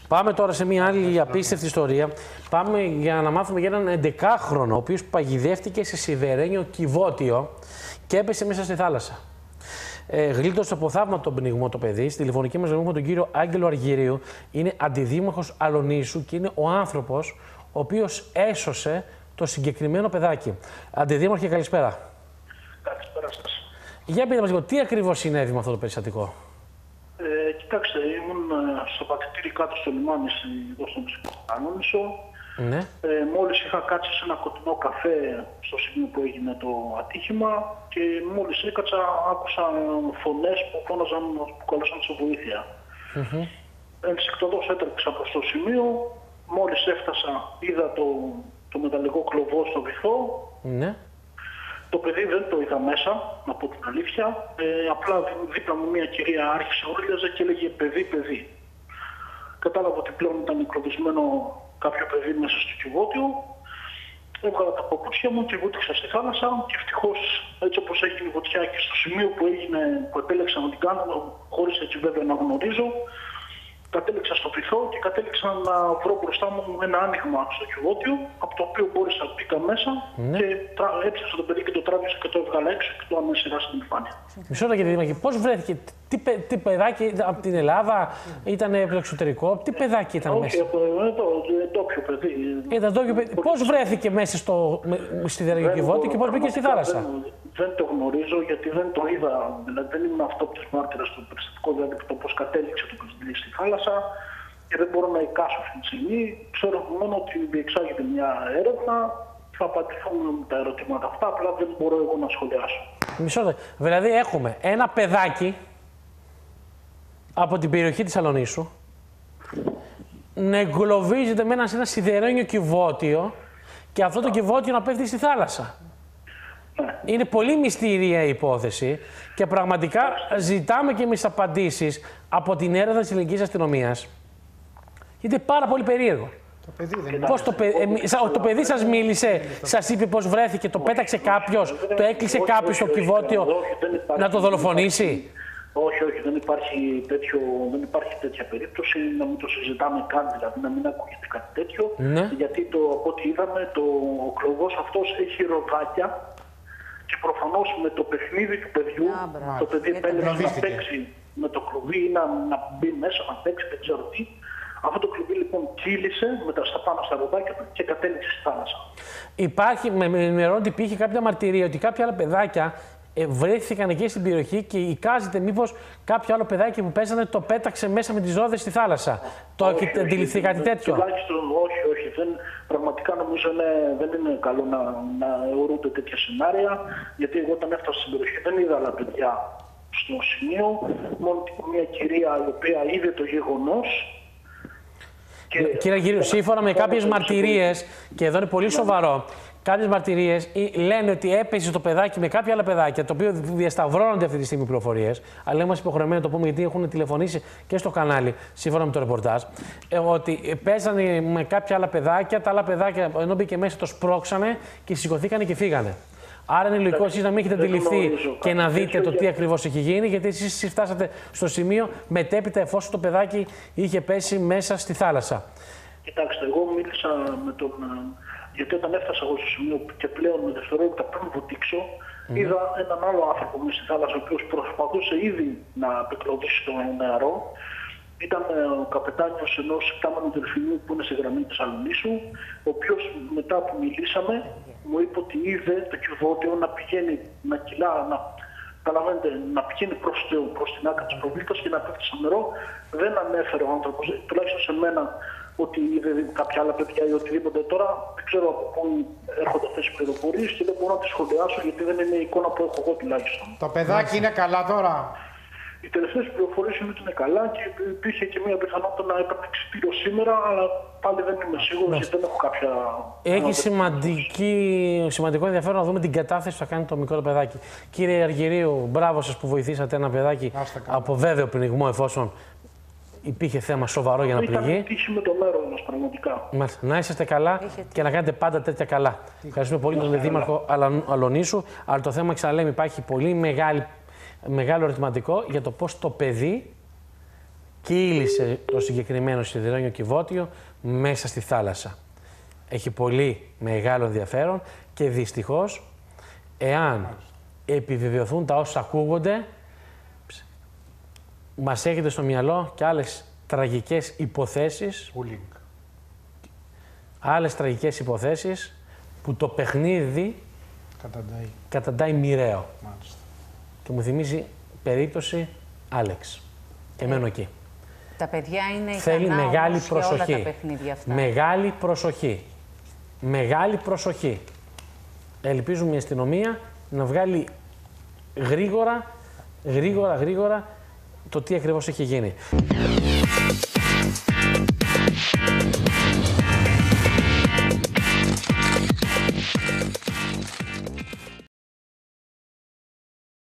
Πάμε τώρα σε μια άλλη απίστευτη ιστορία. Πάμε για να μάθουμε για έναν 11χρονο, ο οποίος παγιδεύτηκε σε σιδερένιο κυβότιο και έπεσε μέσα στη θάλασσα. Γλίτωσε από θαύματο πνιγμό το παιδί. Στη τηλεφωνική μας γραμμή με τον κύριο Άγγελο Αργυρίου. Είναι αντιδήμαρχος Αλονίσου και είναι ο άνθρωπος ο οποίος έσωσε το συγκεκριμένο παιδάκι. Αντιδήμαρχε, καλησπέρα. Καλησπέρα σας. Για πείτε μας λίγο, τι ακριβώς συνέβη με αυτό το περιστατικό? Κοιτάξτε, ήμουν στο πακτήρι κάτω στο λιμάνι, εδώ στο Αλονίσο. Ναι. Μόλις είχα κάτσει σε ένα κοντινό καφέ στο σημείο που έγινε το ατύχημα και μόλις έκατσα άκουσα φωνές που φώναζαν, που καλούσαν σε βοήθεια. Ενστικτωδώς έτρεξα προς το σημείο. Μόλις έφτασα είδα το μεταλλικό κλωβό στο βυθό. Ναι. Το παιδί δεν το είδα μέσα, να πω την αλήθεια. Απλά δίπλα μου μια κυρία άρχισε ούρλιαζε και έλεγε παιδί, παιδί. Κατάλαβα ότι πλέον ήταν εγκλωβισμένο κάποιο παιδί μέσα στο κυβότιο. Έβγαλα τα παπούτσια μου και βούτυξα στη θάλασσα. Και ευτυχώς, έτσι όπως έγινε η φωτιά και στο σημείο που επέλεξα να την κάνω, χωρίς έτσι βέβαια να γνωρίζω, κατέληξα στο βυθό και κατέληξα να βρω μπροστά μου ένα άνοιγμα στο κυβότιο, από το οποίο μπόρεσα να μπήκα μέσα και έψασα το παιδί και το τράβησα και το έβγαλα έξω και το ανέσυρα στην επιφάνεια. Μισό λεπτό, κύριε Δήμαρχε, πώς βρέθηκε, τι παιδάκι από την Ελλάδα, ήταν από το εξωτερικό, τι παιδάκι ήταν μέσα? Όχι, ντόπιο παιδί. Ήταν ντόπιο παιδί. Πώς βρέθηκε μέσα στη κυβότιο και πώς μπήκε στη θάλασσα? Δεν το γνωρίζω γιατί δεν το είδα. Δηλαδή δεν ήμουν αυτό από του μάρτυρε του περιστατικού, δηλαδή το πώς κατέληξε το παιδί στη θάλασσα και δεν μπορώ να εικάσω αυτή τη στιγμή. Ξέρω μόνο ότι διεξάγεται μια έρευνα. Θα απαντηθούν τα ερωτήματα αυτά, απλά δεν μπορώ εγώ να σχολιάσω. Μισό λεπτό. Δηλαδή έχουμε ένα παιδάκι από την περιοχή της Αλονίσου να εγκλωβίζεται μέσα σε ένα σιδερένιο κυβότιο και αυτό το κυβότιο να πέφτει στη θάλασσα. Είναι πολύ μυστήρια η υπόθεση και πραγματικά ζητάμε και εμείς απαντήσεις από την έρευνα της ελληνικής αστυνομίας. Είναι πάρα πολύ περίεργο. Το παιδί σας μίλησε, σας είπε πώς βρέθηκε, το πέταξε κάποιος, το έκλεισε κάποιος στο κυβότιο να το δολοφονήσει? Όχι, δεν υπάρχει τέτοια περίπτωση, να μην το συζητάμε καν, δηλαδή να μην ακούγεται κάτι τέτοιο. Ναι. Γιατί από ό,τι είδαμε, ο κλωβός αυτός έχει ροδάκια και προφανώς με το παιχνίδι του παιδιού, το παιδί επέλεξε να παίξει με το κλωβί ή να μπει μέσα, να παίξει, δεν ξέρω τι. Αυτό το κλωβί λοιπόν κύλησε στα πάνω στα ροδάκια του και κατέληξε στη θάλασσα. Με ενημερώνει ότι υπήρχε κάποια μαρτυρία ότι κάποια άλλα παιδάκια βρέθηκαν εκεί στην περιοχή και εικάζεται μήπως κάποιο άλλο παιδάκι που παίζανε το πέταξε μέσα με τις ρόδες στη θάλασσα. Το αντιληφθεί κάτι τέτοιο? Τουλάχιστον όχι. Πραγματικά νομίζω δεν είναι καλό να αιωρούνται τέτοια σενάρια. Γιατί εγώ όταν έφτασα στην περιοχή δεν είδα άλλα παιδιά στο σημείο. Μόνο μια κυρία η οποία είδε το γεγονός. Κύριε Αργυρίου, σύμφωνα με κάποιες μαρτυρίες, και εδώ είναι πολύ σοβαρό, κάποιες μαρτυρίες λένε ότι έπεσε το παιδάκι με κάποια άλλα παιδάκια, το οποίο διασταυρώνονται αυτή τη στιγμή πληροφορίες, αλλά είμαστε υποχρεωμένοι να το πούμε γιατί έχουν τηλεφωνήσει και στο κανάλι, σύμφωνα με το ρεπορτάζ, ότι παίζανε με κάποια άλλα παιδάκια, τα άλλα παιδάκια ενώ μπήκε μέσα το σπρώξανε και σηκωθήκανε και φύγανε. Άρα είναι λογικό εσείς να μην έχετε αντιληφθεί και να δείτε το τι ακριβώς έχει γίνει, γιατί εσείς φτάσατε στο σημείο μετέπειτα εφόσον το παιδάκι είχε πέσει μέσα στη θάλασσα. Κοιτάξτε, εγώ μίλησα με τον. Γιατί όταν έφτασα εγώ στο σημείο και πλέον με δευτερόλεπτα πριν βοτήξω, είδα έναν άλλο άνθρωπο μέσα στη θάλασσα, ο οποίος προσπαθούσε ήδη να απεκλωβίσει το νεαρό. Ήταν ο καπετάνιος ενός κάμενου δελφινιού που είναι σε γραμμή της Αλονίσου, ο οποίος μετά που μιλήσαμε μου είπε ότι είδε το κυβότιο να πηγαίνει, να κυλά, να πηγαίνει προς την άκρη της προβλήτας και να πέφτει στο νερό. Δεν ανέφερε ο άνθρωπος, τουλάχιστον σε μένα, ότι είδε κάποια άλλα παιδιά ή οτιδήποτε. Τώρα δεν ξέρω από πού έρχονται αυτές οι πληροφορίες και δεν μπορώ να τις σχολιάσω γιατί δεν είναι η εικόνα που έχω εγώ τουλάχιστον. Το παιδάκι είναι καλά τώρα? Οι τελευταίες πληροφορίες είναι ότι είναι καλά και υπήρχε και μια πιθανότητα να έπαιρνε εξιτήριο σήμερα, αλλά πάλι δεν είμαι σίγουρος γιατί δεν έχω κάποια. Έχει σημαντικό ενδιαφέρον να δούμε την κατάθεση που θα κάνει το μικρό παιδάκι. Κύριε Αργυρίου, μπράβο σας που βοηθήσατε ένα παιδάκι από βέβαιο πνιγμό, εφόσον υπήρχε θέμα σοβαρό για να πληγεί. Ήταν τύχη με το μέρο μας, πραγματικά. Να είσαστε καλά και να κάνετε πάντα τέτοια καλά. Ευχαριστούμε πολύ τον Δήμαρχο Αλονίσου, αλλά το θέμα, ξαναλέμε, υπάρχει πολύ μεγάλο ερωτηματικό για το πώς το παιδί κύλησε το συγκεκριμένο σιδηρένιο κυβότιο μέσα στη θάλασσα. Έχει πολύ μεγάλο ενδιαφέρον και δυστυχώς, εάν επιβεβαιωθούν τα όσα ακούγονται, μας έχετε στο μυαλό και άλλες τραγικές υποθέσεις, που το παιχνίδι καταντάει μοιραίο. Μάλιστα. Και μου θυμίζει περίπτωση Άλεξ. Εμένω εκεί. Τα παιδιά είναι Θέλει ικανά μεγάλη όμως προσοχή. για όλα τα παιχνίδια αυτά. Μεγάλη προσοχή. Μεγάλη προσοχή. Ελπίζουμε η αστυνομία να βγάλει γρήγορα το τι ακριβώς έχει γίνει.